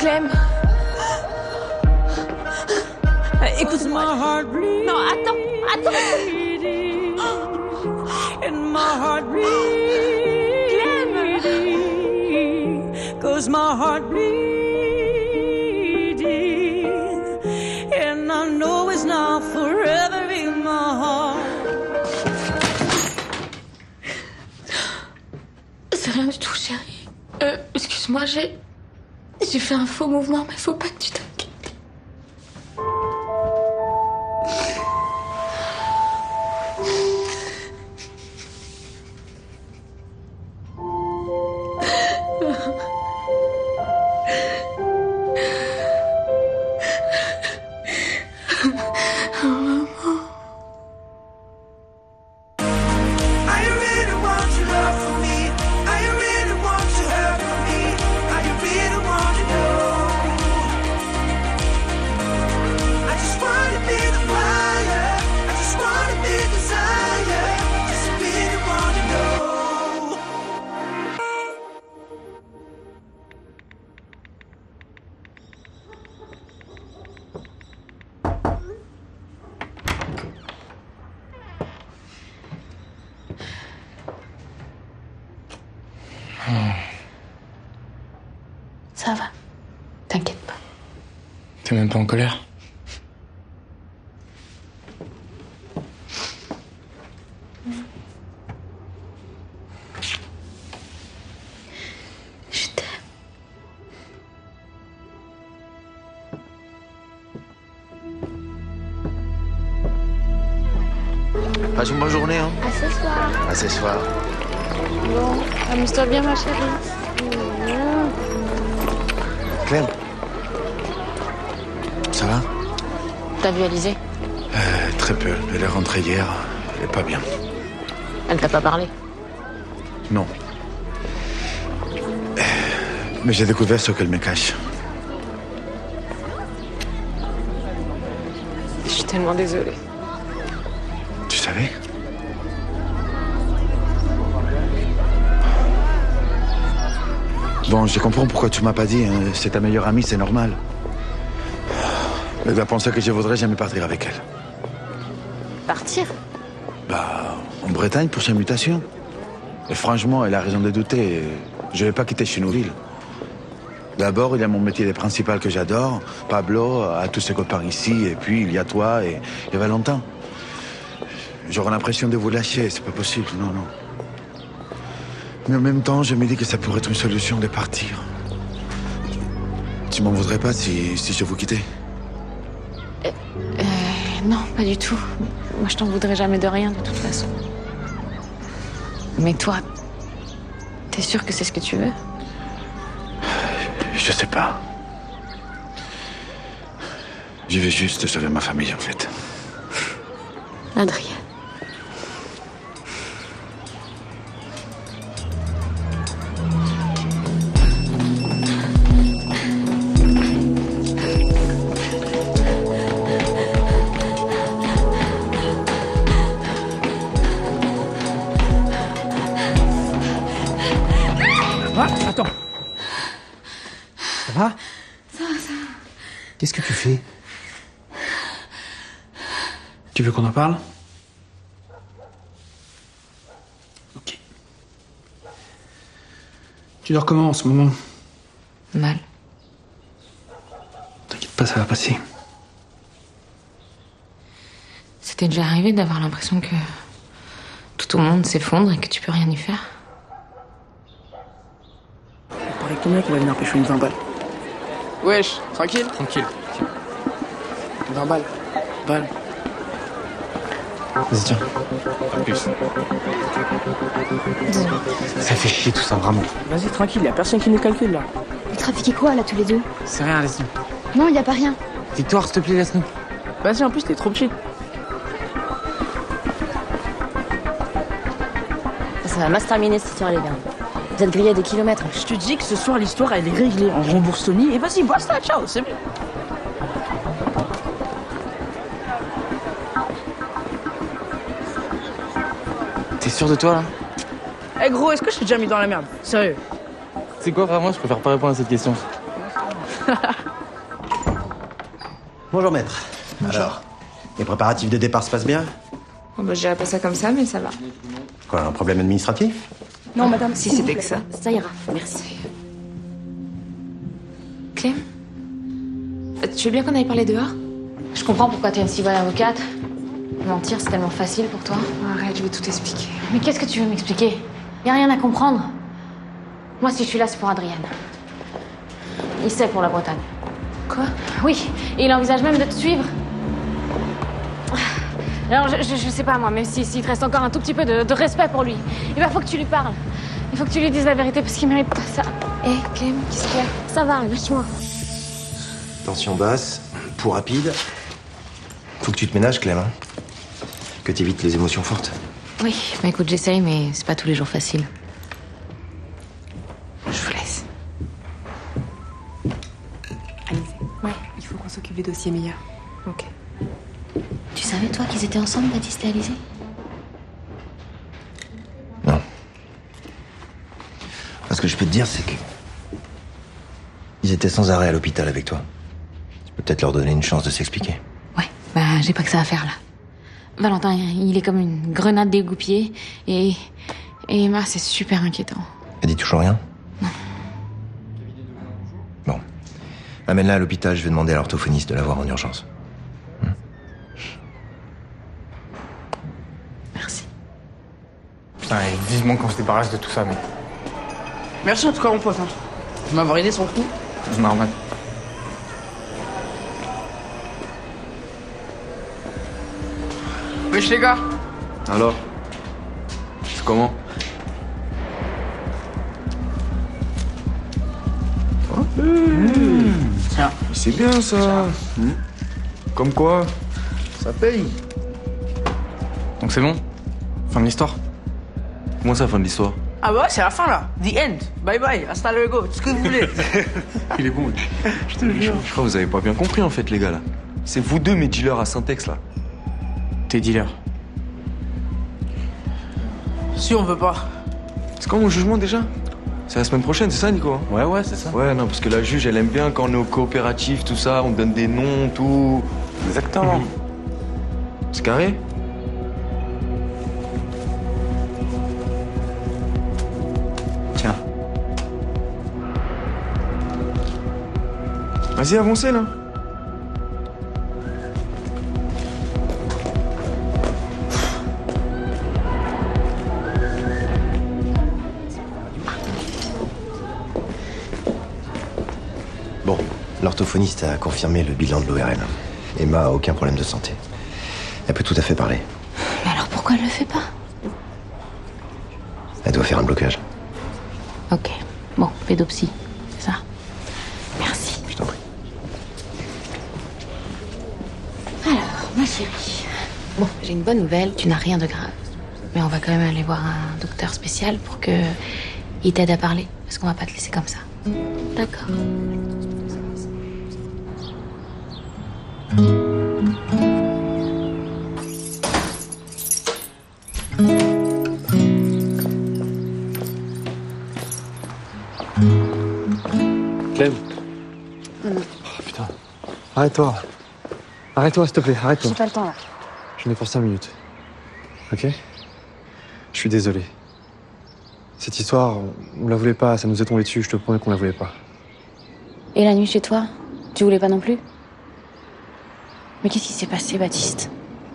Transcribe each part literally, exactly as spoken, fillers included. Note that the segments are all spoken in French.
Clem. Écoute-moi. Non, attends, attends. Clem. Cause my heart bleeding, and I know it's not forever in my heart. C'est rien du tout, chérie. Euh, excuse-moi, j'ai... J'ai fait un faux mouvement, mais faut pas que tu t'inquiètes. Ça va. T'inquiète pas. T'es même pas en colère? Je t'aime. Passe une bonne journée, hein. À ce soir. À ce soir. Bon, amuse-toi bien, ma chérie. Clem. Ça va? T'as vu Alizée? euh, Très peu. Elle est rentrée hier. Elle est pas bien. Elle t'a pas parlé? Non. Euh, Mais j'ai découvert ce qu'elle me cache. Je suis tellement désolée. Tu savais? Bon, je comprends pourquoi tu m'as pas dit. Hein. C'est ta meilleure amie, c'est normal. Elle va penser que je voudrais jamais partir avec elle. Partir? Bah, en Bretagne pour sa mutation. Et franchement, elle a raison de douter. Je vais pas quitter Chenouville. D'abord, il y a mon métier principal que j'adore. Pablo a tous ses copains ici. Et puis, il y a toi et, et Valentin. J'aurais l'impression de vous lâcher. C'est pas possible, non, non. Mais en même temps, je me dis que ça pourrait être une solution de partir. Tu m'en voudrais pas si, si je vous quittais? Euh, euh, non, pas du tout. Moi, je t'en voudrais jamais de rien, de toute façon. Mais toi, t'es sûr que c'est ce que tu veux? Je sais pas. Je veux juste sauver ma famille, en fait. Adrien. Attends. Ça va? Ça va, ça va. Qu'est-ce que tu fais? Tu veux qu'on en parle? Ok. Tu dors comment en ce moment? Mal. T'inquiète pas, ça va passer. C'était déjà arrivé d'avoir l'impression que tout au monde s'effondre et que tu peux rien y faire? Il paraît combien qu'il va venir pêcher une vingt balles? Wesh, tranquille? Tranquille. vingt balles. Balles. Vas-y, tiens. À plus. Ça fait chier tout ça, vraiment. Vas-y, tranquille, y a personne qui nous calcule là. Vous trafiquez quoi là tous les deux? C'est rien, laisse-nous. Non, y a pas rien. Victoire, s'il te plaît, laisse-nous. Vas-y, en plus, t'es trop petit. Ça va mal se terminer cette histoire, les gars. Vous êtes grillés des kilomètres. Je te dis que ce soir, l'histoire, elle est réglée. On rembourse Tony et vas-y, basta, ciao, c'est bon. T'es sûr de toi, là? Eh hey, gros, est-ce que je t'ai déjà mis dans la merde? Sérieux? C'est quoi, vraiment, je préfère pas répondre à cette question. Bonjour maître. Bonjour. Alors, les préparatifs de départ se passent bien? Bon, bah, je dirais pas ça comme ça, mais ça va. Quoi, un problème administratif? Non, madame, si c'était que ça. Ça ira, merci. Clem, tu veux bien qu'on aille parler dehors? Je comprends pourquoi t'es une si bonne avocate. Mentir, c'est tellement facile pour toi. Arrête, je vais tout expliquer. Mais qu'est-ce que tu veux m'expliquer? Y a rien à comprendre. Moi, si je suis là, c'est pour Adrien. Il sait pour la Bretagne. Quoi? Oui, et il envisage même de te suivre. Alors, je, je, je sais pas, moi, même si, s'il te reste encore un tout petit peu de, de respect pour lui, il ben, faut que tu lui parles. Il faut que tu lui dises la vérité, parce qu'il mérite pas ça. Hé, hey, Clem, qu'est-ce qu'il y a? Ça va, lâche-moi. Tension basse, pouls rapide. Faut que tu te ménages, Clem. Hein. Que t'évites les émotions fortes. Oui, bah écoute, j'essaye, mais c'est pas tous les jours facile. Je vous laisse. Alizé. Ouais, il faut qu'on s'occupe des dossiers meilleurs. Ok. Tu savais, toi, qu'ils étaient ensemble, Baptiste et Alizé? Non. Ce que je peux te dire, c'est que... ils étaient sans arrêt à l'hôpital avec toi. Tu peux peut-être leur donner une chance de s'expliquer. Ouais, bah j'ai pas que ça à faire, là. Valentin, il est comme une grenade dégoupillée, et... et Emma, c'est super inquiétant. Elle dit toujours rien? Non. Bon. Amène-la à l'hôpital, je vais demander à l'orthophoniste de la voir en urgence. Hmm. Merci. Putain, et vivement qu'on se débarrasse de tout ça, mec. Merci en tout cas, mon pote. Hein. De m'avoir aidé sur le coup. C'est normal. Wesh les gars. Alors? C'est comment? Tiens. C'est bien ça. Mmh. Comme quoi? Ça paye. Donc c'est bon? Fin de l'histoire? Comment ça, fin de l'histoire? Ah bah ouais, c'est la fin là. The end. Bye bye. Hasta luego. Tout ce que vous voulez. Il est bon, lui. Je te jure. Je crois que vous avez pas bien compris, en fait, les gars, là. C'est vous deux, mes dealers à Syntex, là. T'es dealer. Si on veut pas. C'est quand mon jugement, déjà? C'est la semaine prochaine, c'est ça, Nico? Ouais, ouais, c'est ça. Ouais, non, parce que la juge, elle aime bien quand on est au coopératif, tout ça, on donne des noms, tout. Exactement. C'est carré? Tiens. Vas-y, avancez, là. Bon, l'orthophoniste a confirmé le bilan de l'O R L. Emma a aucun problème de santé. Elle peut tout à fait parler. Mais alors pourquoi elle le fait pas? Elle doit faire un blocage. Ok. Bon, pédopsie, c'est ça. Merci. Je t'en prie. Alors, ma chérie. Bon, j'ai une bonne nouvelle, tu n'as rien de grave. Mais on va quand même aller voir un docteur spécial pour que il t'aide à parler. Parce qu'on va pas te laisser comme ça. D'accord. Clem. Oh putain. Arrête-toi. Arrête-toi, s'il te plaît, arrête-toi. J'ai pas le temps là. J'en ai pour cinq minutes. Ok? Je suis désolé. Cette histoire, on la voulait pas, ça nous est tombé dessus, je te promets qu'on la voulait pas. Et la nuit chez toi? Tu voulais pas non plus? Mais qu'est-ce qui s'est passé, Baptiste?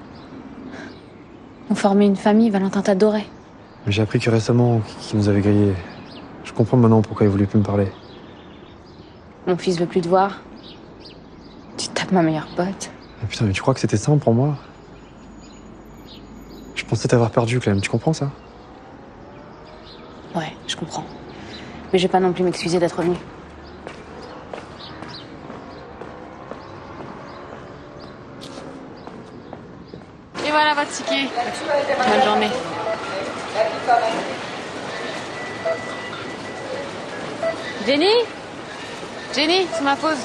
On formait une famille, Valentin t'adorait. Mais j'ai appris que récemment, qu'il nous avait grillés. Je comprends maintenant pourquoi il voulait plus me parler. Mon fils veut plus te voir. Tu tapes ma meilleure pote. Mais putain, mais tu crois que c'était simple pour moi? Je pensais t'avoir perdu, Clem, tu comprends ça? Ouais, je comprends. Mais je vais pas non plus m'excuser d'être revenu. Et voilà votre ticket. Bonne journée. Jenny? Jenny, c'est ma pause.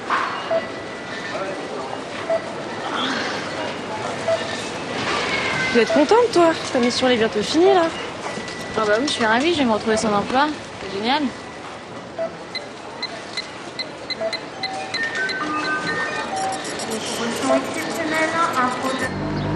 Tu dois être contente, toi. Ta mission, elle est bientôt finie, là. Ah bah oui, je suis ravie, je vais me retrouver son emploi. C'est génial. Position exceptionnelle, info de...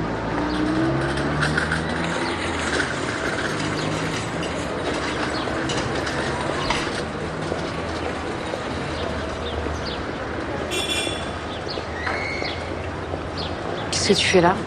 Qu'est-ce que tu fais là?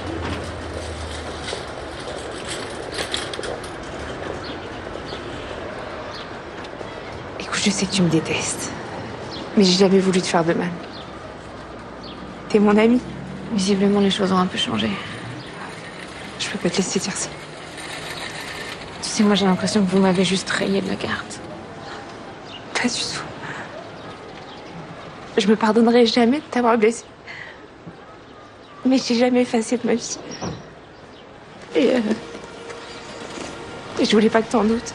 Écoute, je sais que tu me détestes. Mais j'ai jamais voulu te faire de mal. T'es mon ami. Visiblement, les choses ont un peu changé. Je peux pas te laisser dire ça. Tu sais, moi, j'ai l'impression que vous m'avez juste rayé de la carte. Pas du tout. Je me pardonnerai jamais de t'avoir blessé. Mais j'ai jamais effacé de ma vie. Et, euh... Et je voulais pas que t'en doutes.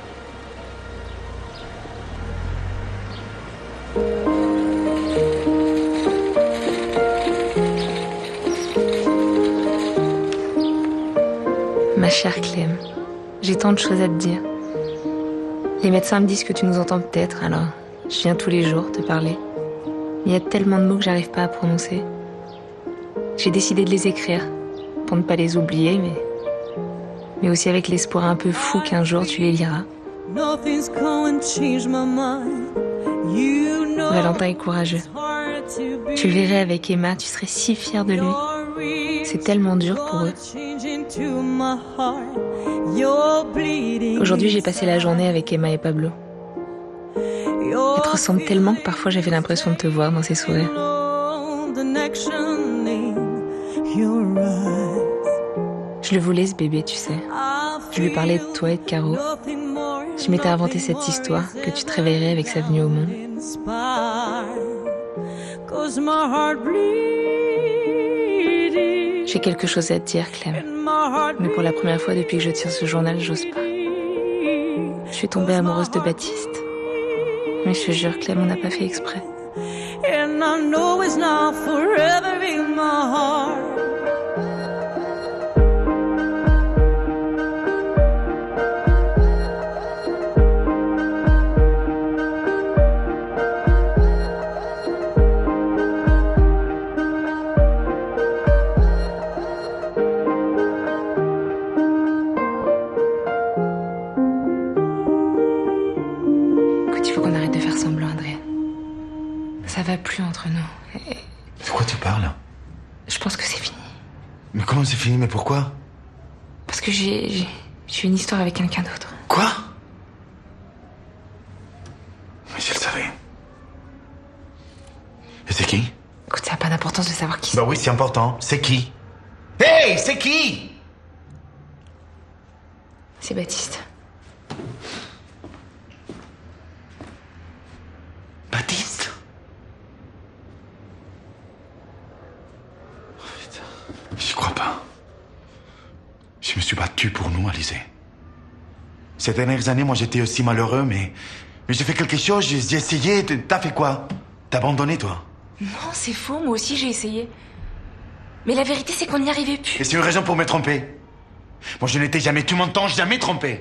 Ma chère Clem, j'ai tant de choses à te dire. Les médecins me disent que tu nous entends peut-être, alors je viens tous les jours te parler. Il y a tellement de mots que j'arrive pas à prononcer. J'ai décidé de les écrire, pour ne pas les oublier, mais, mais aussi avec l'espoir un peu fou qu'un jour tu les liras. Valentin est courageux. Tu le verrais avec Emma, tu serais si fière de lui. C'est tellement dur pour eux. Aujourd'hui, j'ai passé la journée avec Emma et Pablo. Elle te ressemble tellement que parfois j'avais l'impression de te voir dans ses sourires. Je le voulais, ce bébé, tu sais. Je lui parlais de toi et de Caro. Je m'étais inventé cette histoire, que tu te réveillerais avec sa venue au monde. J'ai quelque chose à te dire, Clem. Mais pour la première fois depuis que je tiens ce journal, j'ose pas. Je suis tombée amoureuse de Baptiste. Mais je te jure, Clem, on n'a pas fait exprès. And I know it's not forever in my heart. Écoute, il faut qu'on arrête de faire semblant, Adrien. Ça va plus entre nous. Et... De quoi tu parles? Je pense que c'est fini. Mais comment c'est fini? Mais pourquoi? Parce que j'ai... j'ai j'ai une histoire avec quelqu'un d'autre. Quoi? Mais je le savais. Et c'est qui? Écoute, ça n'a pas d'importance de savoir qui c'est. Bah oui, c'est important. C'est qui? Hey, c'est qui? C'est Baptiste. Baptiste? J'y crois pas. Je me suis battu pour nous, Alizée. Ces dernières années, moi, j'étais aussi malheureux, mais... Mais j'ai fait quelque chose, j'ai j'ai essayé. T'as fait quoi? T'as abandonné, toi? Non, c'est faux, moi aussi j'ai essayé. Mais la vérité, c'est qu'on n'y arrivait plus. Et c'est une raison pour me tromper. Moi, je n'étais jamais, tu m'entends, jamais trompé.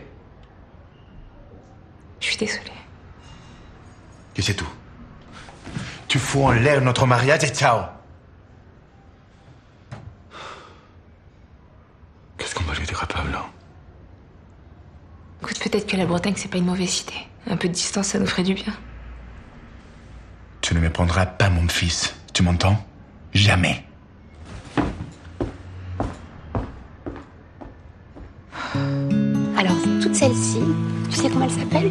Je suis désolée. Et c'est tout. Tu fous en l'air notre mariage et ciao. Qu'est-ce qu'on va lui dire à Pablo? Écoute, peut-être que la Bretagne, c'est pas une mauvaise idée. Un peu de distance, ça nous ferait du bien. Tu ne me prendras pas mon fils, tu m'entends? Jamais. Alors, toutes celles-ci, tu sais comment elles s'appellent?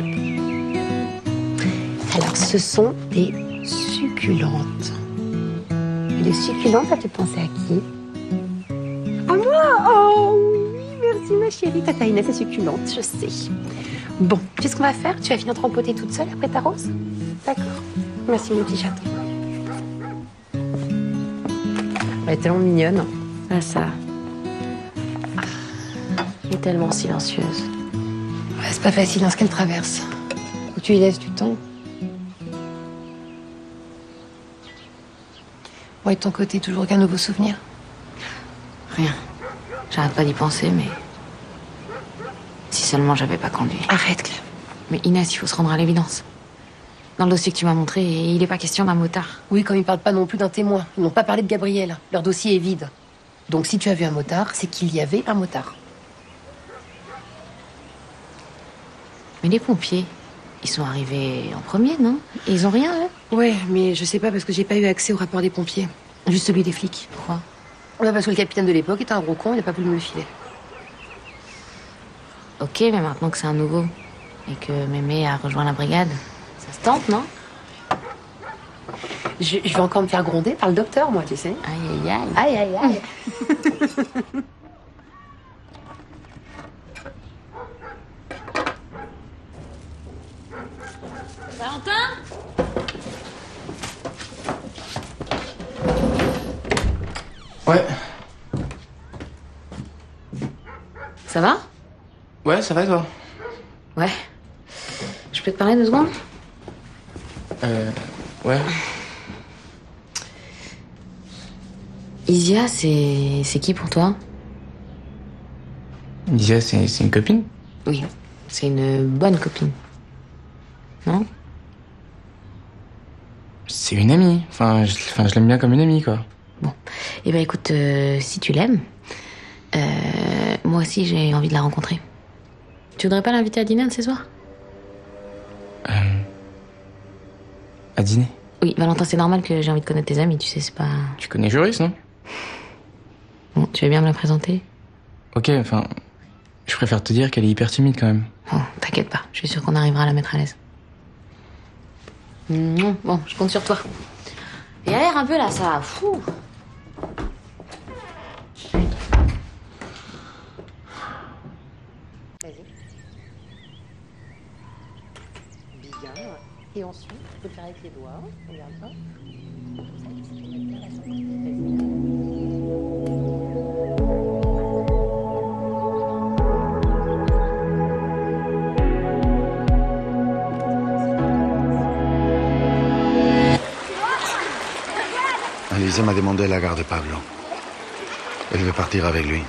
Alors, ce sont des succulentes. Et les succulentes, ça fait penser à qui? À moi! Oh oui, merci ma chérie. Tata Inès est succulente, je sais. Bon, tu sais ce qu'on va faire? Tu vas finir trempoter toute seule après ta rose? D'accord. Merci mon petit chaton. Elle est tellement mignonne. Ah ça. Elle est tellement silencieuse. Ouais, c'est pas facile dans ce qu'elle traverse. Faut que tu y laisses du temps. Bon, et de ton côté, toujours aucun nouveau souvenir? Rien. J'arrête pas d'y penser, mais... Si seulement j'avais pas conduit. Arrête, Clem. Mais Inès, il faut se rendre à l'évidence. Dans le dossier que tu m'as montré, il n'est pas question d'un motard. Oui, comme ils parlent pas non plus d'un témoin. Ils n'ont pas parlé de Gabriel. Leur dossier est vide. Donc si tu as vu un motard, c'est qu'il y avait un motard. Mais les pompiers, ils sont arrivés en premier, non? Et ils ont rien, eux? Ouais, mais je sais pas parce que j'ai pas eu accès au rapport des pompiers. Juste celui des flics. Pourquoi? Ouais, parce que le capitaine de l'époque était un gros con, il a pas voulu me le filer. Ok, mais maintenant que c'est un nouveau et que Mémé a rejoint la brigade, ça se tente, non? Je, je vais encore me faire gronder par le docteur, moi, tu sais. Aïe, aïe, aïe. Aïe, aïe, aïe. Valentin? Ouais. Ça va? Ouais, ça va et toi? Ouais. Je peux te parler deux secondes? Euh... Ouais. Isia, c'est... c'est qui pour toi? Isia, c'est c'est une copine? Oui, c'est une bonne copine. Non? C'est une amie. Enfin, je, enfin, je l'aime bien comme une amie, quoi. Bon. Eh ben écoute, euh, si tu l'aimes, euh, moi aussi j'ai envie de la rencontrer. Tu voudrais pas l'inviter à dîner un de ces soirs? Euh... À dîner? Oui, Valentin, c'est normal que j'ai envie de connaître tes amis, tu sais, c'est pas... Tu connais Joris, non? Bon, tu veux bien me la présenter? Ok, enfin... Je préfère te dire qu'elle est hyper timide, quand même. Oh, t'inquiète pas, je suis sûre qu'on arrivera à la mettre à l'aise. Mmh, bon, je compte sur toi. Et a l'air un peu là, ça... Fou. Bien. Et ensuite, tu peux le faire avec les doigts. Regarde ça. Alizé m'a demandé la garde de Pablo. Elle veut partir avec lui.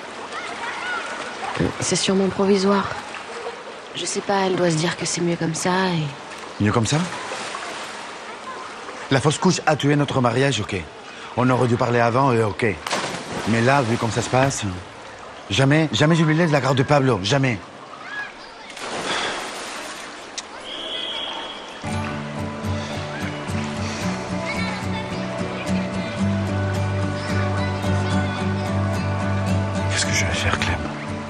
C'est sûrement provisoire. Je sais pas, elle doit se dire que c'est mieux comme ça et... Mieux comme ça? La fausse couche a tué notre mariage, ok. On aurait dû parler avant, et ok. Mais là, vu comme ça se passe... Jamais, jamais je lui laisse la garde de Pablo, jamais. Qu'est-ce que je vais faire, Clem?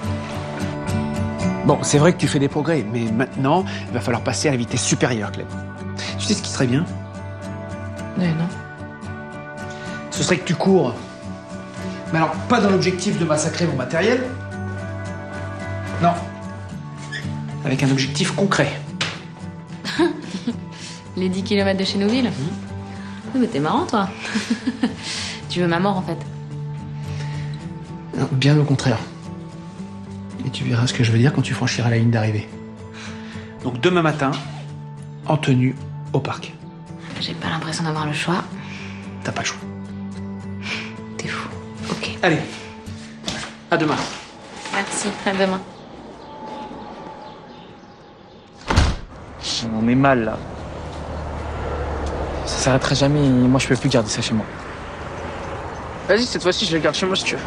Bon, c'est vrai que tu fais des progrès, mais maintenant, il va falloir passer à la vitesse supérieure, Clem. Tu sais ce qui serait bien? Ouais, non. Ce serait que tu cours. Mais alors, pas dans l'objectif de massacrer mon matériel. Non. Avec un objectif concret. Les dix kilomètres de chez Nouville. Oui, mais t'es marrant, toi. Tu veux ma mort, en fait. Non, bien au contraire. Et tu verras ce que je veux dire quand tu franchiras la ligne d'arrivée. Donc demain matin, en tenue au parc. J'ai pas l'impression d'avoir le choix. T'as pas le choix. T'es fou. Ok. Allez, à demain. Merci, à demain. On est mal là. Ça s'arrêtera jamais et moi je peux plus garder ça chez moi. Vas-y, cette fois-ci, je le garde chez moi si tu veux.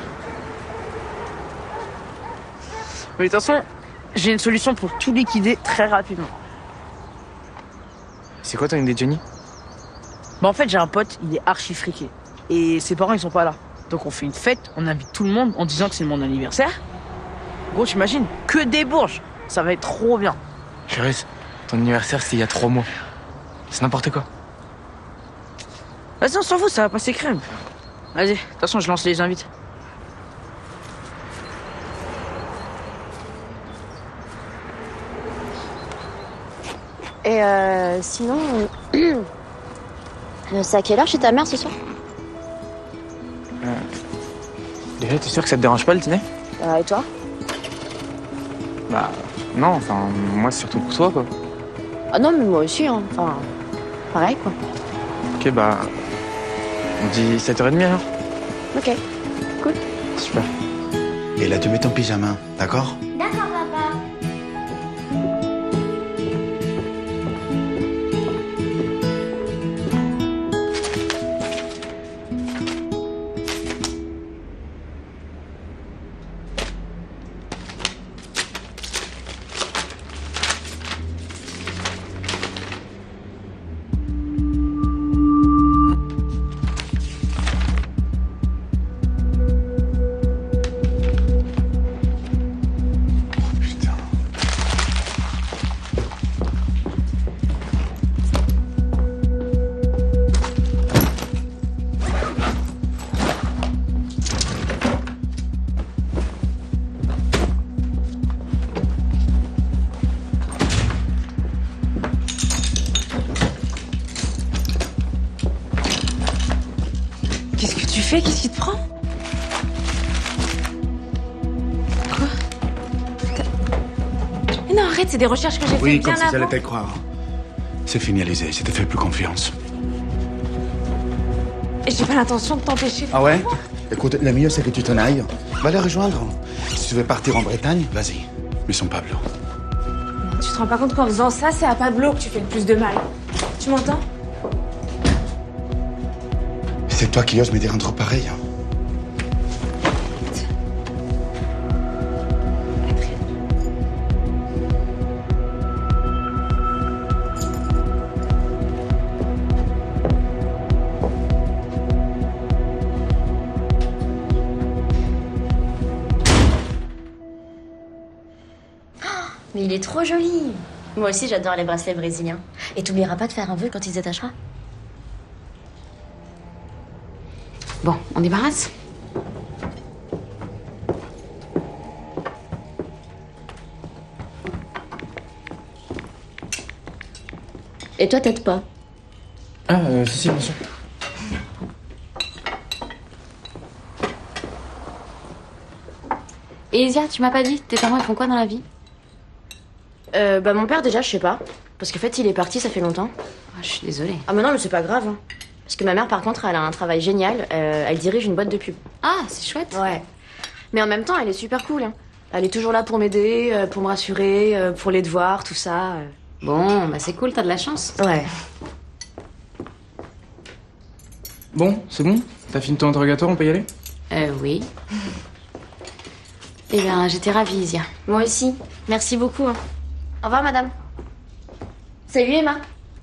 Mais de toute façon, j'ai une solution pour tout liquider très rapidement. C'est quoi ton idée, Johnny? Bah en fait, j'ai un pote, il est archi friqué. Et ses parents, ils sont pas là. Donc on fait une fête, on invite tout le monde en disant que c'est mon anniversaire. Gros, t'imagines, que des bourges. Ça va être trop bien. Joris, ton anniversaire c'était il y a trois mois. C'est n'importe quoi. Vas-y, on s'en fout, ça va passer crème. Vas-y, de toute façon, je lance les invites. Et euh, sinon, c'est à quelle heure chez ta mère ce soir? Euh... Déjà, t'es sûr que ça te dérange pas le dîner? euh, Et toi? Bah, non, enfin, moi c'est surtout pour toi, quoi. Ah non, mais moi aussi, hein. Enfin, pareil, quoi. Ok, bah, on dit sept heures trente alors? Ok, cool. Super. Et là, tu mets ton pyjama, d'accord? D'accord, papa. tu fais? Qu'est-ce qui te prend? Quoi? Mais non, arrête, c'est des recherches que j'ai Oui, faites comme bien si j'allais avant. te croire. C'est finalisé, je te fais plus confiance. Et j'ai pas l'intention de t'empêcher de... Ah ouais? Écoute, le mieux c'est que tu t'en ailles. Va les rejoindre. Si tu veux partir en Bretagne, vas-y. Mais sans Pablo. Tu te rends pas compte qu'en faisant ça, c'est à Pablo que tu fais le plus de mal. Tu m'entends? C'est toi qui oses me dire un truc pareil. Hein. Mais il est trop joli. Moi aussi, j'adore les bracelets brésiliens. Et t'oublieras pas de faire un vœu quand il se détachera. Bon, on débarrasse? Et toi, t'aides pas? Ah, euh, si, si, bien sûr. Et Isia, tu m'as pas dit, tes parents ils font quoi dans la vie? Euh, bah mon père déjà, je sais pas. Parce qu'en fait, il est parti, ça fait longtemps. Ah, je suis désolée. Ah mais non, mais c'est pas grave. Hein. Parce que ma mère, par contre, elle a un travail génial. Euh, elle dirige une boîte de pub. Ah, c'est chouette. Ouais. Mais en même temps, elle est super cool. Hein. Elle est toujours là pour m'aider, euh, pour me rassurer, euh, pour les devoirs, tout ça. euh. Bon, bah c'est cool, t'as de la chance. Ouais. Bon, c'est bon? T'as fini ton interrogatoire, on peut y aller? Euh, oui. Eh bien, j'étais ravie, Isia. Moi aussi. Merci beaucoup. Hein. Au revoir, madame. Salut, Emma.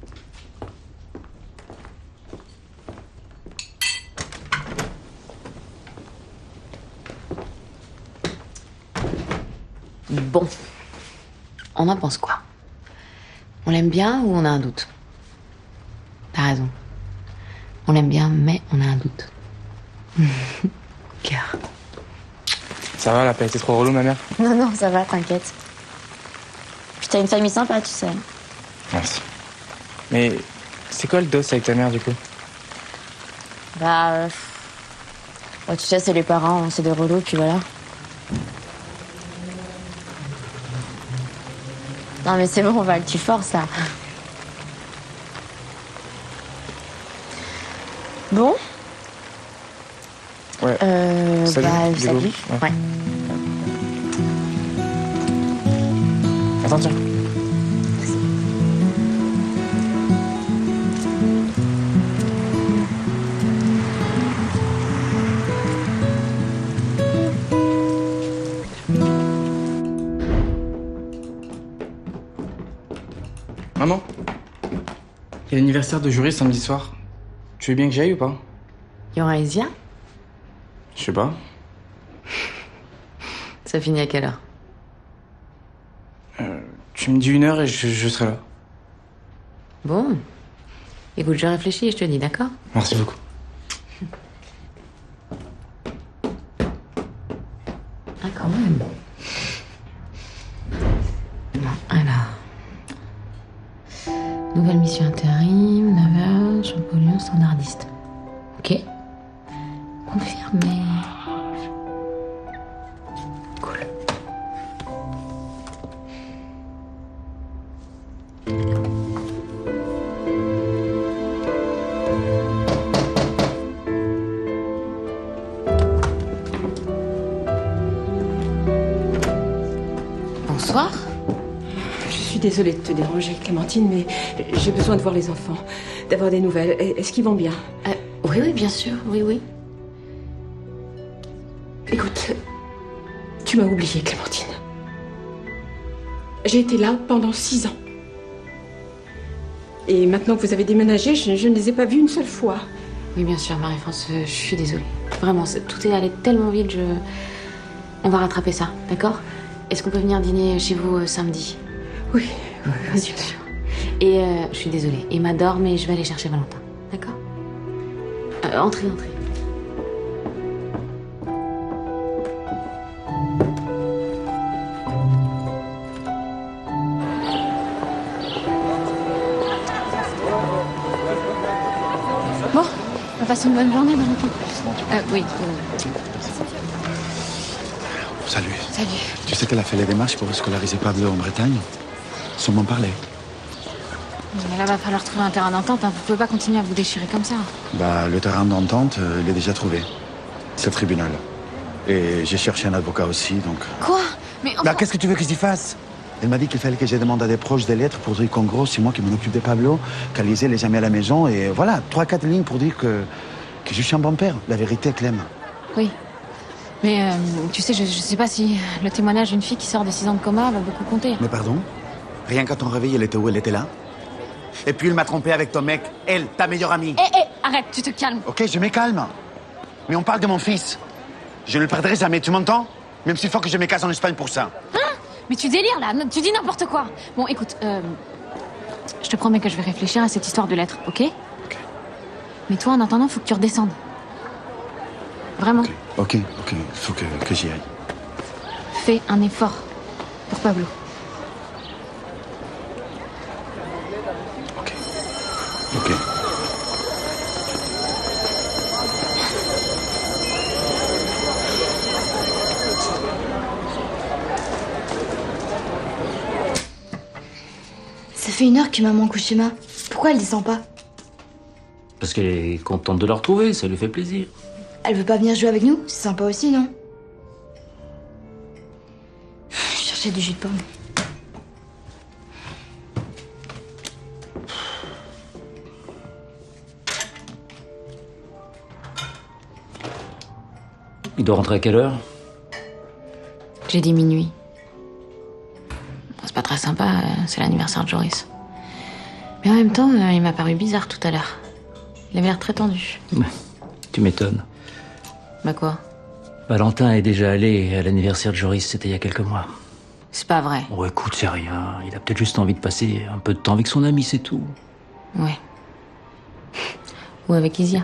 Bon. On en pense quoi? On l'aime bien ou on a un doute? T'as raison. On l'aime bien, mais on a un doute. Cœur. Ça va, elle a pas été trop relou, ma mère? Non, non, ça va, t'inquiète. Puis t'as une famille sympa, tu sais. Merci. Mais c'est quoi le dos avec ta mère, du coup? Bah, euh... bah, tu sais, c'est les parents, c'est des relous, puis voilà. Non, mais c'est bon, Val, tu forces, là. Bon. Ouais. Euh, salut, bah, bisous. salut. Ouais. Ouais. Attends, tiens. Maman, il y a l'anniversaire de Jury samedi soir. Tu veux bien que j'y aille ou pas? Il y aura Isia? Je sais pas. Ça finit à quelle heure? Euh, tu me dis une heure et je, je serai là. Bon. Écoute, je réfléchis et je te dis, d'accord? Merci beaucoup. Ah, quand même. Bon, alors. Nouvelle mission intérim, neuf heures, Champollion, standardiste. Ok. Confirmé. Cool. Bonsoir. Je suis désolée de te déranger, Clémentine, mais j'ai besoin de voir les enfants, d'avoir des nouvelles. Est-ce qu'ils vont bien? Euh, oui, oui, bien sûr, oui, oui. Écoute, tu m'as oubliée, Clémentine. J'ai été là pendant six ans. Et maintenant que vous avez déménagé, je, je ne les ai pas vus une seule fois. Oui, bien sûr, Marie-France, euh, je suis désolée. Vraiment, c'est- tout est allé tellement vite, je... On va rattraper ça, d'accord? Est-ce qu'on peut venir dîner chez vous euh, samedi? Oui, oui, bien sûr. Et euh, je suis désolée, Emma dort, mais je vais aller chercher Valentin, d'accord? euh, Entrez, entrez. Bon, Passe une bonne journée, Valentin. Euh, oui. Salut. Salut. Tu sais qu'elle a fait les démarches pour scolariser Pablo en Bretagne? Sans m'en parler. Mais là, va falloir trouver un terrain d'entente. Hein. Vous pouvez pas continuer à vous déchirer comme ça. Bah, le terrain d'entente, euh, il est déjà trouvé. C'est le tribunal. Et j'ai cherché un avocat aussi, donc... Quoi? Mais enfin... Bah, qu'est-ce que tu veux que j'y fasse? Elle m'a dit qu'il fallait que je demande à des proches des lettres pour dire qu'en gros, c'est moi qui m'en occupe de Pablo, qu'Alizée n'est jamais à la maison, et voilà, trois, quatre lignes pour dire que, que je suis un bon père. La vérité, Clem. Oui. Mais euh, tu sais, je, je sais pas si le témoignage d'une fille qui sort de six ans de coma va beaucoup compter. Mais pardon? Rien qu'à ton réveil, elle était où? Elle était là? Et puis, elle m'a trompé avec ton mec, elle, ta meilleure amie. Hé, hé, arrête, tu te calmes. Ok, je me calme. Mais on parle de mon fils. Je ne le perdrai jamais, tu m'entends? Même s'il faut que je me casse en Espagne pour ça. Hein? Mais tu délires, là. Tu dis n'importe quoi. Bon, écoute, euh, je te promets que je vais réfléchir à cette histoire de lettres, ok? Ok. Mais toi, en attendant, faut que tu redescendes. Vraiment. Ok, ok, ok. Faut que, que j'y aille. Fais un effort pour Pablo. Ok. Ok. Ça fait une heure que maman couche chez moi. Pourquoi elle descend pas? Parce qu'elle est contente de la retrouver, ça lui fait plaisir. Elle veut pas venir jouer avec nous? C'est sympa aussi, non? Je cherchais du jus de pomme. Il doit rentrer à quelle heure? J'ai dit minuit. C'est pas très sympa, c'est l'anniversaire de Joris. Mais en même temps, il m'a paru bizarre tout à l'heure. Il avait l'air très tendu. Tu m'étonnes. Bah quoi? Valentin est déjà allé à l'anniversaire de Joris, c'était il y a quelques mois. C'est pas vrai. Oh écoute, c'est rien. Il a peut-être juste envie de passer un peu de temps avec son ami, c'est tout. Ouais. Ou avec Isia.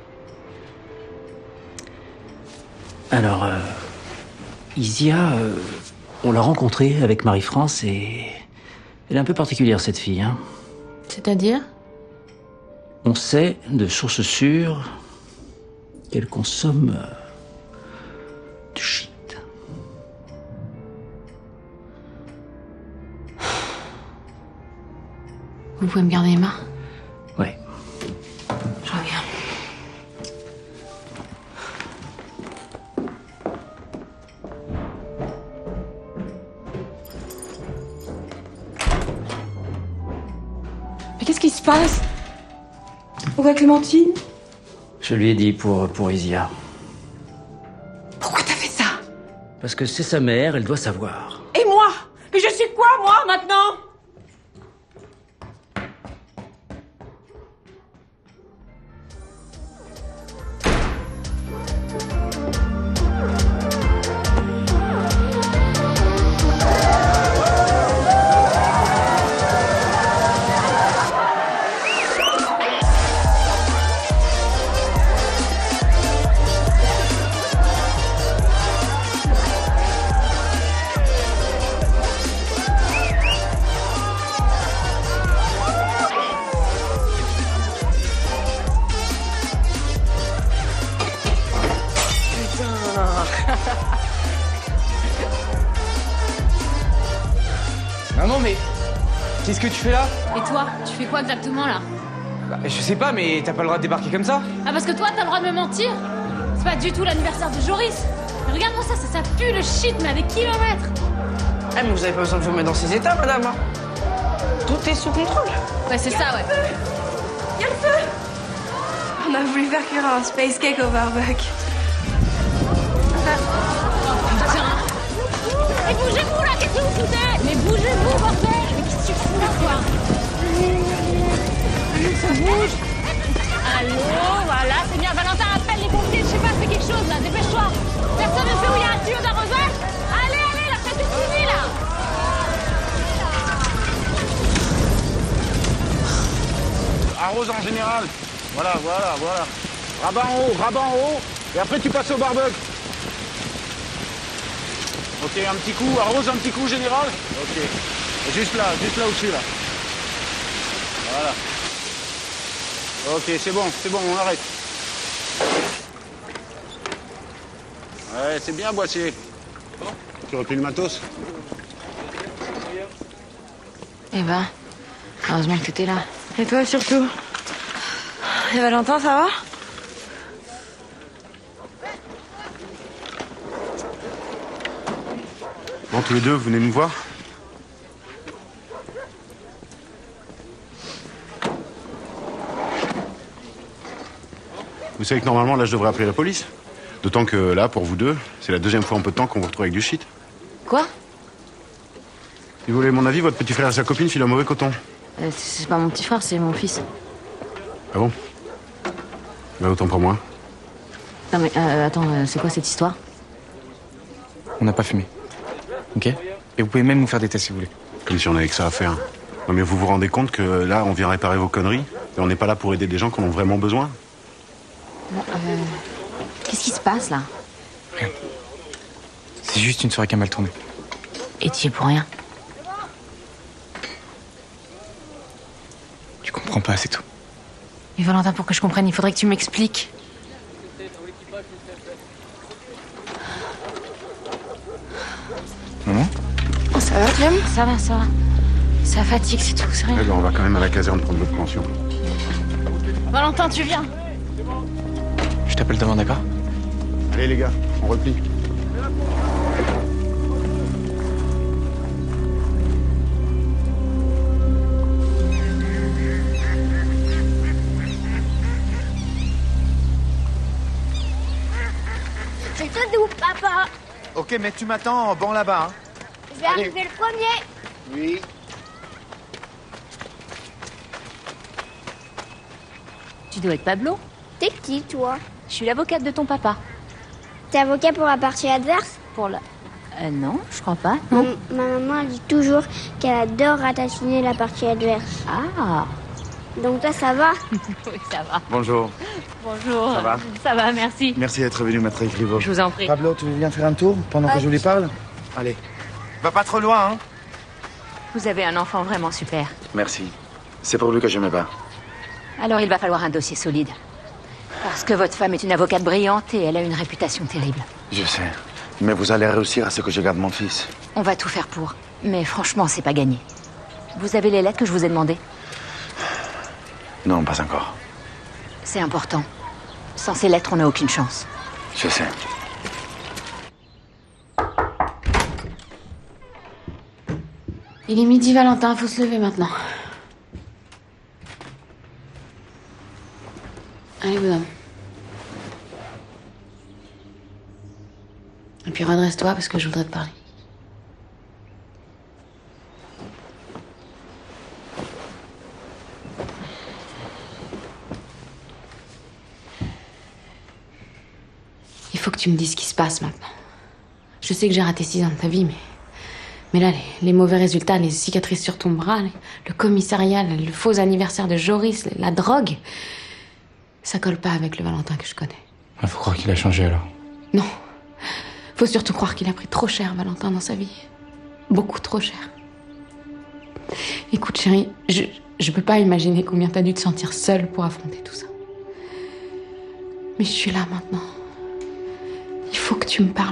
Alors, euh, Isia, euh, on l'a rencontrée avec Marie-France et elle est un peu particulière, cette fille. Hein. C'est-à-dire? On sait, de sources sûres, qu'elle consomme euh, du shit. Vous pouvez me garder Emma? Ouais. Je reviens. Mais qu'est-ce qui se passe? Pourquoi Clémentine? Je lui ai dit pour, pour Isia. Pourquoi t'as fait ça? Parce que c'est sa mère, elle doit savoir. Et moi? Mais je suis quoi, moi, maintenant? Maman, mais qu'est-ce que tu fais là? Et toi, tu fais quoi exactement là? Bah, je sais pas, mais t'as pas le droit de débarquer comme ça? Ah, parce que toi, t'as le droit de me mentir? C'est pas du tout l'anniversaire de Joris. Mais regarde-moi ça, ça, ça pue le shit, mais à des kilomètres. Eh, mais vous avez pas besoin de vous mettre dans ces états, madame. hein. Tout est sous contrôle. Ouais, c'est ça, ouais. Y'a le feu! On a voulu faire cuire un space cake au barbecue. Mais bougez-vous là, qu'est-ce que vous foutez? Mais bougez-vous, bordel! Mais qu'est-ce que tu fous là, toi? Allô, ça bouge! Allô, voilà, c'est bien. Valentin, appelle les pompiers, je sais pas, fais quelque chose là, dépêche-toi! Personne ne sait où il y a un tuyau d'arrosage? Allez, allez, la fête est finie là! Arrose en général. Voilà, voilà, voilà. Rabat en haut, rabat en haut. Et après, tu passes au barbecue. Ok, un petit coup, arrose un petit coup général. Ok. Et juste là, juste là au-dessus, là. Voilà. Ok, c'est bon, c'est bon, on arrête. Ouais, c'est bien, Boissier. Tu repris le matos? Eh ben, heureusement que t'étais là. Et toi surtout. Et Valentin, ça va? Bon, tous les deux, vous venez nous voir? Vous savez que normalement, là, je devrais appeler la police. D'autant que là, pour vous deux, c'est la deuxième fois en peu de temps qu'on vous retrouve avec du shit. Quoi? Si vous voulez mon avis, votre petit frère et sa copine filent un mauvais coton. euh, C'est pas mon petit frère, c'est mon fils. Ah bon? Bah, autant pour moi. Non mais euh, attends, euh, c'est quoi cette histoire? On n'a pas fumé. Ok? Et vous pouvez même nous faire des tests si vous voulez. Comme si on avait que ça à faire. Non, mais vous vous rendez compte que là, on vient réparer vos conneries et on n'est pas là pour aider des gens qui en ont vraiment besoin? Bon, euh, Qu'est-ce qui se passe là? C'est juste une soirée qui a mal tourné. Et t'y es pour rien? Tu comprends pas, c'est tout. Mais Valentin, pour que je comprenne, il faudrait que tu m'expliques. Maman? Oh, ça va, Clem? Ça va, ça va. Ça fatigue, c'est tout, c'est rien. Eh ben, on va quand même à la caserne prendre votre pension. Valentin, tu viens? Je t'appelle demain, d'accord? Allez, les gars, on replie. C'est tout doux, papa. Ok, mais tu m'attends en banc là-bas. Hein. Je vais arriver le premier. Oui. Tu dois être Pablo. T'es qui, toi? Je suis l'avocate de ton papa. T'es avocat pour la partie adverse? Pour la... Euh, non, je crois pas. Ma, ma maman dit toujours qu'elle adore ratachiner la partie adverse. Ah. Donc toi, ça va? Oui, ça va. Bonjour. Bonjour. Ça va? Ça va, merci. Merci d'être venu, maître Griveaux. Je vous en prie. Pablo, tu veux bien faire un tour pendant que je lui parle? Allez. Va pas trop loin, hein. Vous avez un enfant vraiment super. Merci. C'est pour lui que je me bats. Alors il va falloir un dossier solide. Parce que votre femme est une avocate brillante et elle a une réputation terrible. Je sais. Mais vous allez réussir à ce que je garde mon fils. On va tout faire pour. Mais franchement, c'est pas gagné. Vous avez les lettres que je vous ai demandées? Non, pas encore. C'est important. Sans ces lettres, on n'a aucune chance. Je sais. Il est midi, Valentin, faut se lever maintenant. Allez, bonhomme. Et puis redresse-toi parce que je voudrais te parler. Il faut que tu me dises ce qui se passe maintenant. Je sais que j'ai raté six ans de ta vie, mais... Mais là, les, les mauvais résultats, les cicatrices sur ton bras, les- le commissariat, le, le faux anniversaire de Joris, la drogue... Ça colle pas avec le Valentin que je connais. Il faut croire qu'il a changé alors. Non. Faut surtout croire qu'il a pris trop cher, Valentin, dans sa vie. Beaucoup trop cher. Écoute, chérie, je, je peux pas imaginer combien t'as dû te sentir seule pour affronter tout ça. Mais je suis là maintenant. Il faut que tu me parles.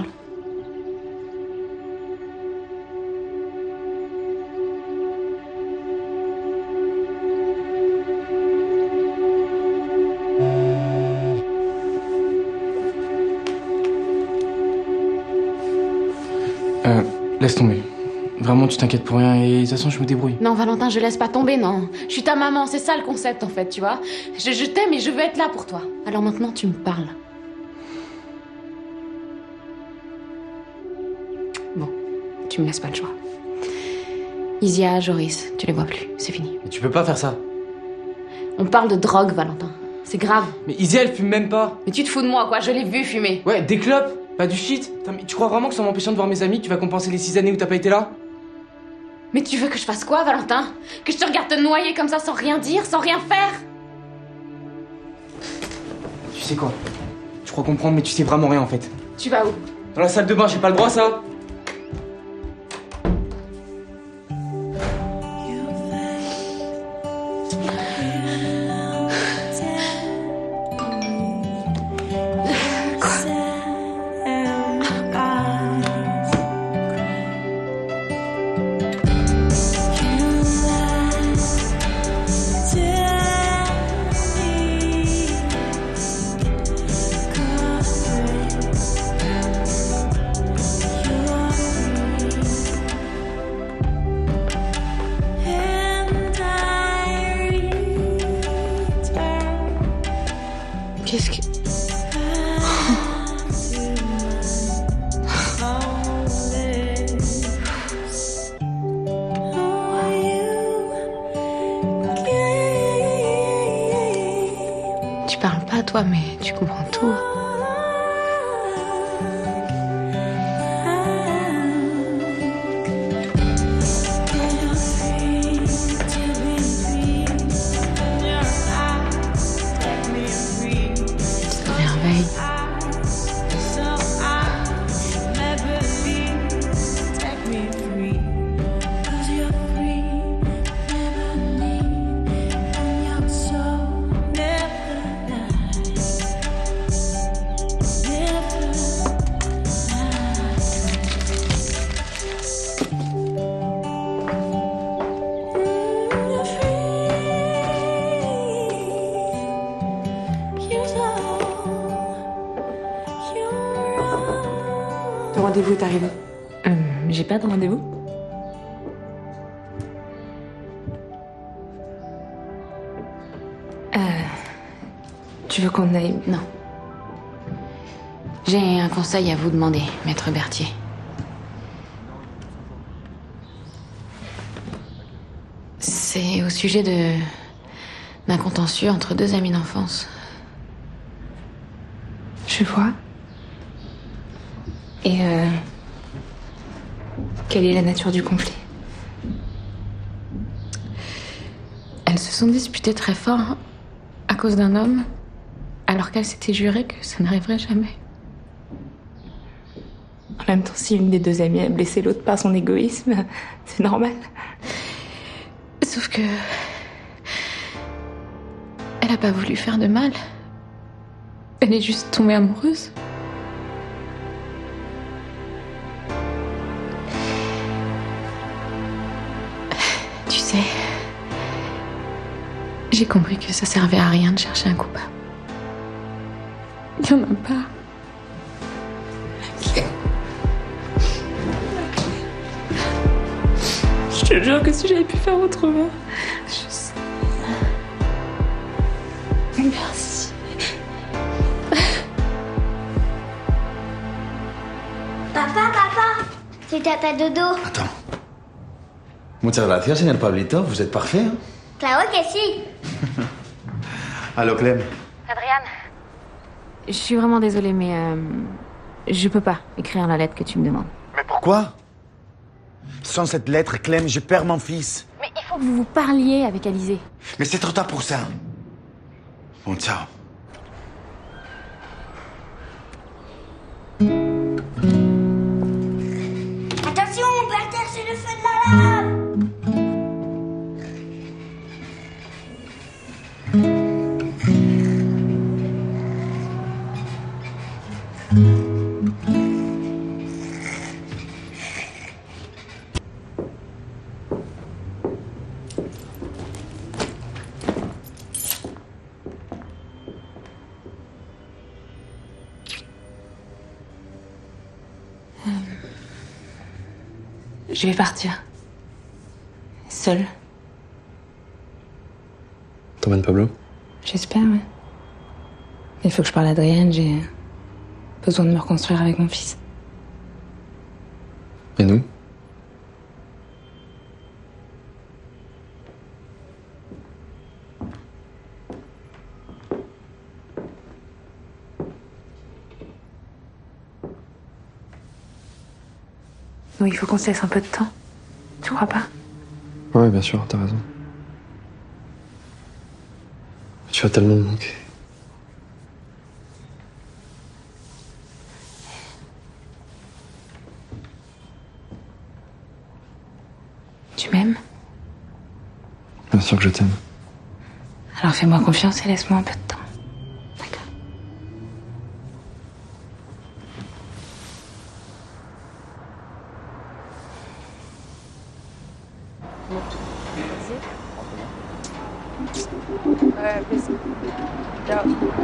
Euh, laisse tomber. Vraiment, tu t'inquiètes pour rien et de toute façon, je me débrouille. Non, Valentin, je laisse pas tomber, non. Je suis ta maman, c'est ça le concept, en fait, tu vois. Je, je t'aime et je veux être là pour toi. Alors maintenant, tu me parles. Bon, tu me laisses pas le choix. Isia, Joris, tu les vois plus, c'est fini. Mais tu peux pas faire ça. On parle de drogue, Valentin. C'est grave. Mais Isia, elle fume même pas. Mais tu te fous de moi, quoi, je l'ai vu fumer. Ouais, des clopes, pas du shit. Putain, mais tu crois vraiment que c'est en m'empêchant de voir mes amis, tu vas compenser les six années où t'as pas été là? Mais tu veux que je fasse quoi, Valentin? Que je te regarde te noyer comme ça sans rien dire, sans rien faire? Tu sais quoi? Je crois comprendre, mais tu sais vraiment rien en fait. Tu vas où? Dans la salle de bain, j'ai pas le droit, ça? Qu'est-ce que... Tu parles pas, toi, mais tu comprends tout. Le rendez-vous est arrivé. Euh, j'ai pas de rendez-vous. Euh, tu veux qu'on aille... Non. J'ai un conseil à vous demander, maître Berthier. C'est au sujet de... d'un contentieux entre deux amis d'enfance. Je vois. Et euh, quelle est la nature du conflit? Elles se sont disputées très fort à cause d'un homme, alors qu'elles s'étaient jurées que ça n'arriverait jamais. En même temps, si une des deux amies a blessé l'autre par son égoïsme, c'est normal. Sauf que... elle a pas voulu faire de mal. Elle est juste tombée amoureuse. Tu sais, j'ai compris que ça servait à rien de chercher un coupable. Il y en a pas. Je te jure que si j'avais pu faire autrement. Je sais. Merci. Papa, papa, c'est tata dodo. Attends. Muchas gracias, señor Pablito. Vous êtes parfait. Hein? Claro que si. Allô, Clem. Adriane, je suis vraiment désolée, mais euh, je peux pas écrire la lettre que tu me demandes. Mais pourquoi? Sans cette lettre, Clem, je perds mon fils. Mais il faut que vous vous parliez avec Alizé. Mais c'est trop tard pour ça. Bon, ciao. Attention, par terre, c'est le feu de la lave. Je vais partir. Seule. T'emmènes Pablo? J'espère, ouais. Il faut que je parle à Adrienne, j'ai besoin de me reconstruire avec mon fils. Et nous? Nous, il faut qu'on se laisse un peu de temps. Tu crois pas? Ouais, bien sûr, t'as raison. Tu vas tellement me manquer. Tu m'aimes? Bien sûr que je t'aime. Alors fais-moi confiance et laisse-moi un peu de temps. D'accord? Ouais, plaisir. Ciao.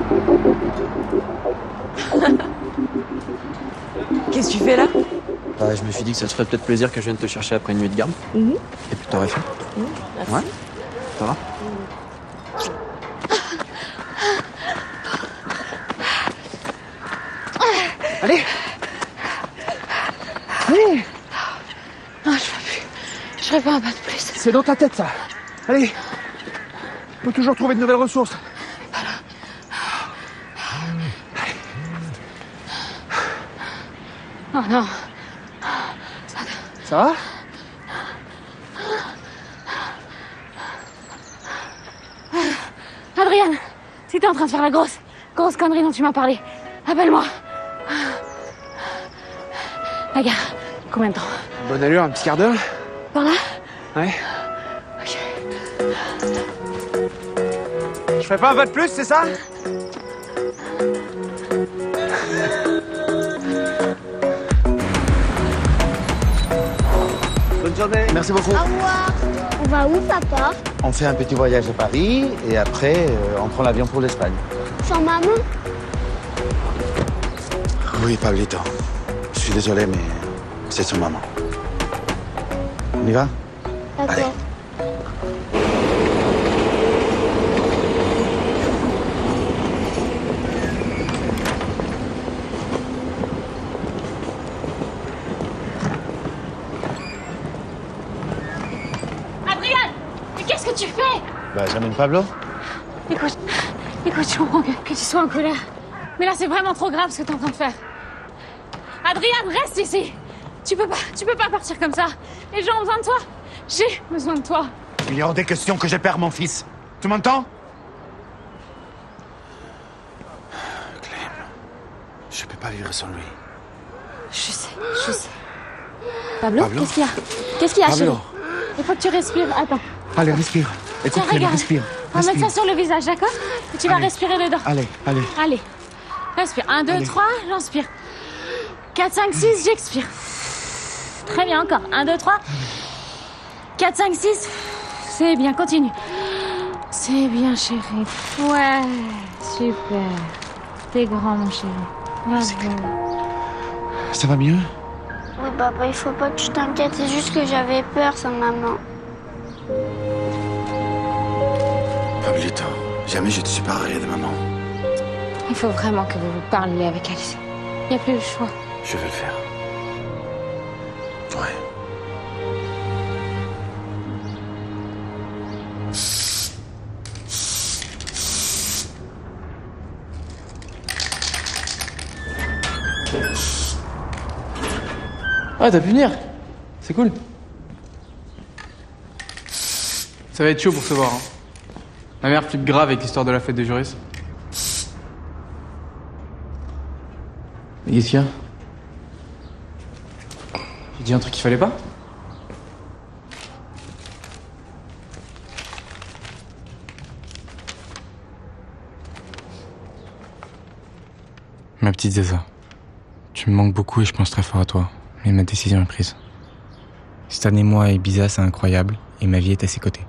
Qu'est-ce que tu fais là? Bah, je me suis dit que ça te ferait peut-être plaisir que je vienne te chercher après une nuit de garde. Mhm. Et puis t'aurais fait. Mhm, merci. Ouais. Ça va? Allez. Allez. Non, je peux plus. Je ferai pas un pas de plus. C'est dans ta tête, ça. Allez. On peut toujours trouver de nouvelles ressources. Oh non. Ça va? Adriane, si t'es en train de faire la grosse, grosse connerie dont tu m'as parlé, appelle-moi. La gare, combien de temps? Bonne allure, un petit quart d'heure. Par là? Ouais. Ok. Je fais pas un pas de plus, c'est ça? Bonne journée. Merci beaucoup. Au revoir. On va où, papa? On fait un petit voyage à Paris et après, euh, on prend l'avion pour l'Espagne. Sans maman? Oui, Pablito. Je suis désolé, mais c'est son maman. On y va? D'accord. Adriane, mais qu'est-ce que tu fais? Bah, j'amène Pablo. Écoute, écoute, je comprends que, que tu sois en colère. Mais là, c'est vraiment trop grave ce que t'es en train de faire. Adriane, reste ici. Tu peux pas, tu peux pas partir comme ça. Les gens ont besoin de toi. J'ai besoin de toi. Il est hors des questions que je perds mon fils. Tu m'entends? Clem, je peux pas vivre sans lui. Je sais, je sais. Pablo, Pablo qu'est-ce qu'il y a? Qu'est-ce qu'il y a, Pablo. chérie? Il faut que tu respires. Attends. Allez, respire. Tiens, Écoute, Clem, regarde. respire. On va mettre ça Respire. sur le visage, d'accord? Et tu vas Allez. respirer dedans. Allez, allez. Allez. Respire. un, deux, Allez. trois, j'inspire. quatre, cinq, six, j'expire. Très bien, encore. un, deux, trois. quatre, cinq, six. C'est bien, continue. C'est bien, chérie. Ouais, super. T'es grand, mon chéri. Bravo. Ça va mieux? Oui, papa, il faut pas que tu t'inquiètes. C'est juste que j'avais peur sans maman. Pablito, jamais je te séparerai de maman. Il faut vraiment que vous vous parliez avec Alice. Il n'y a plus le choix. Je vais le faire. Ouais. Ah, t'as pu venir. C'est cool. Ça va être chaud pour se voir. Hein. Ma mère flippe grave avec l'histoire de la fête des juristes. Mais qu'est-ce qu'il y a? J'ai dit un truc qu'il fallait pas? Ma petite Zaza, tu me manques beaucoup et je pense très fort à toi. Mais ma décision est prise. Cette année, moi à Ibiza, c'est incroyable et ma vie est à ses côtés.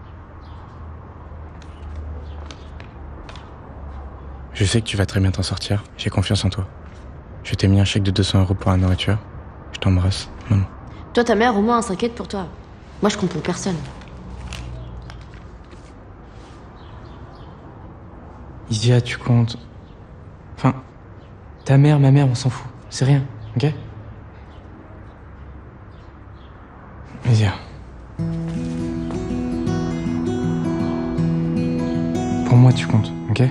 Je sais que tu vas très bien t'en sortir, j'ai confiance en toi. Je t'ai mis un chèque de deux cents euros pour la nourriture. Je t'embrasse, maman. Toi, ta mère, au moins, elle s'inquiète pour toi. Moi, je compte pour personne. Isia, tu comptes... Enfin, ta mère, ma mère, on s'en fout. C'est rien, ok? Isia. Pour moi, tu comptes, ok?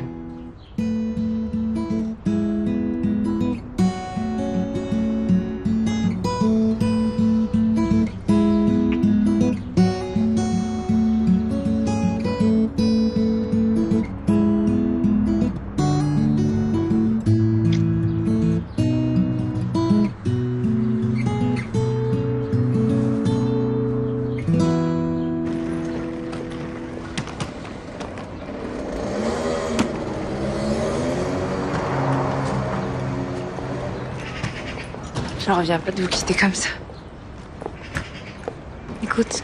J'en reviens pas de vous quitter comme ça. Écoute,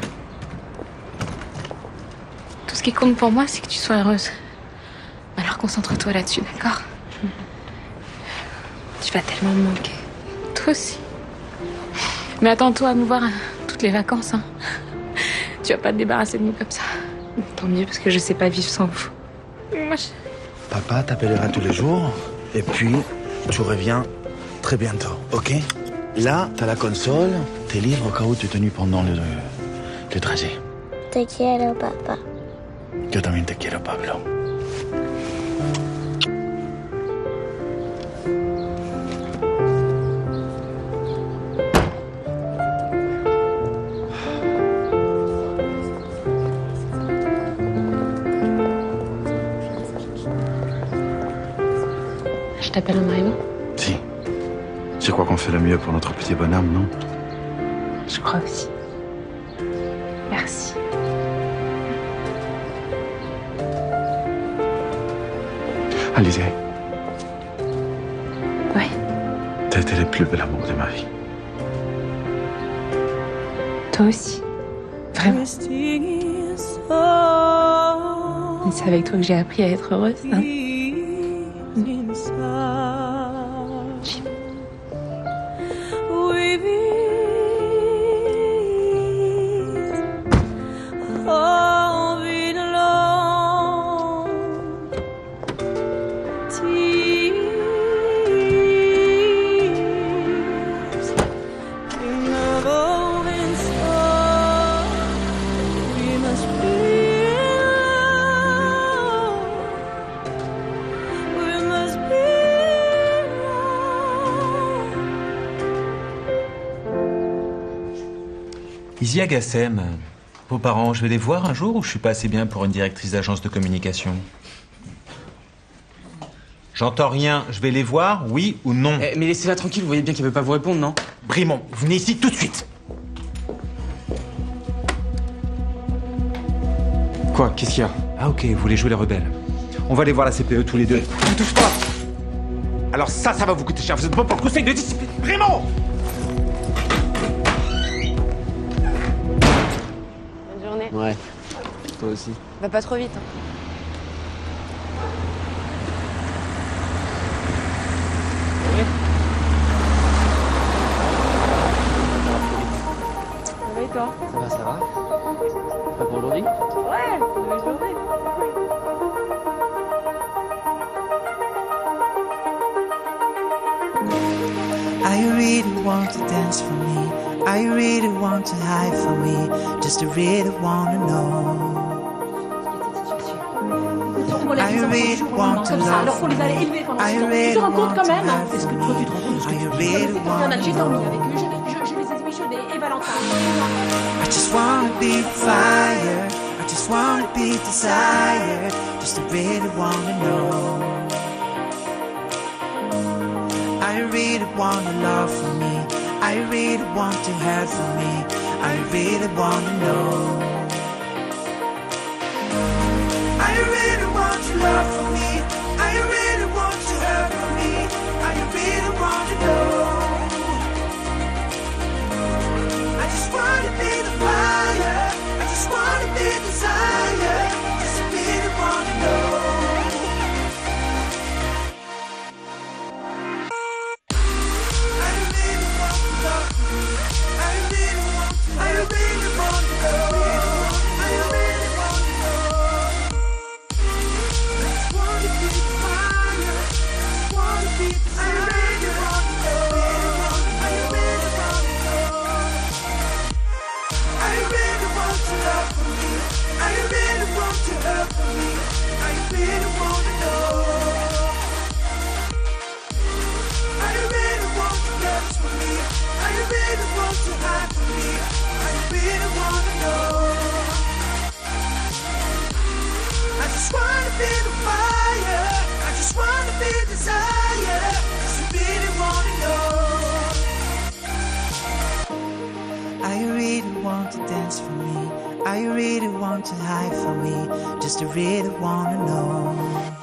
tout ce qui compte pour moi, c'est que tu sois heureuse. Alors concentre-toi là-dessus, d'accord? Tu vas tellement me manquer. Toi aussi. Mais attends-toi à nous voir toutes les vacances, hein. Tu vas pas te débarrasser de nous comme ça. Tant mieux, parce que je sais pas vivre sans vous. Moi, je... Papa t'appellera tous les jours et puis tu reviens très bientôt, ok? Là, t'as la console, tes livres au cas où tu es tenu pendant le, le trajet. Te quiero, papa. Yo también te quiero, Pablo. Je t'appelle Maëva. Si. Je crois qu'on fait le mieux pour notre petit bonhomme, non? Je crois aussi. Merci. Alizée. Ouais. T'as été le plus bel amour de ma vie. Toi aussi. Vraiment. Et c'est avec toi que j'ai appris à être heureuse. Hein. Isia Gassem, vos parents, je vais les voir un jour ou je suis pas assez bien pour une directrice d'agence de communication? J'entends rien. Je vais les voir, oui ou non? Eh, mais laissez-la tranquille, vous voyez bien qu'elle veut pas vous répondre, non? Brimont, venez ici tout de suite. Quoi? Qu'est-ce qu'il y a? Ah ok, vous voulez jouer les rebelles. On va aller voir la C P E tous les deux. Ne touche pas. Alors ça, ça va vous coûter cher. Vous êtes bon pour le conseil de discipline. Brimont! Bonne journée. Ouais. Toi aussi. Va pas trop vite. Hein. Ça va et toi? Ça va, ça va. Pas pour aujourd'hui? Ouais, bonne journée. I really want to dance for me. I really want to hide for me. Just I really wanna know. I really want to love for me. I really want to hide for me. I really want to know. I just wanna be fire. I just wanna be desire. Just I really wanna know. I really want to love for me. I really want to have for me. I really want to know. I really want to love for me. I really want to have for me. I really want to know. I just want to be the fire. I just want to be desire. Just really want to know. I really want to hide for me, just I really wanna know.